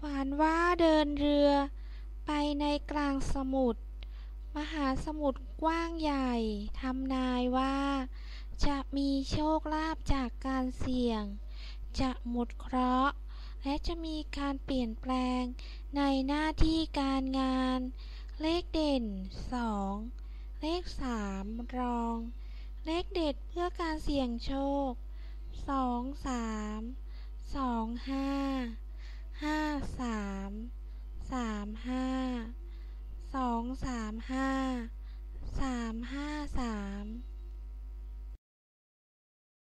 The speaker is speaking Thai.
ฝันว่าเดินเรือไปในกลางสมุทรมหาสมุทรกว้างใหญ่ทำนายว่าจะมีโชคลาภจากการเสี่ยงจะหมดเคราะห์และจะมีการเปลี่ยนแปลงในหน้าที่การงานเลขเด่น2เลข3รองเลขเด็ดเพื่อการเสี่ยงโชค2 3 2 5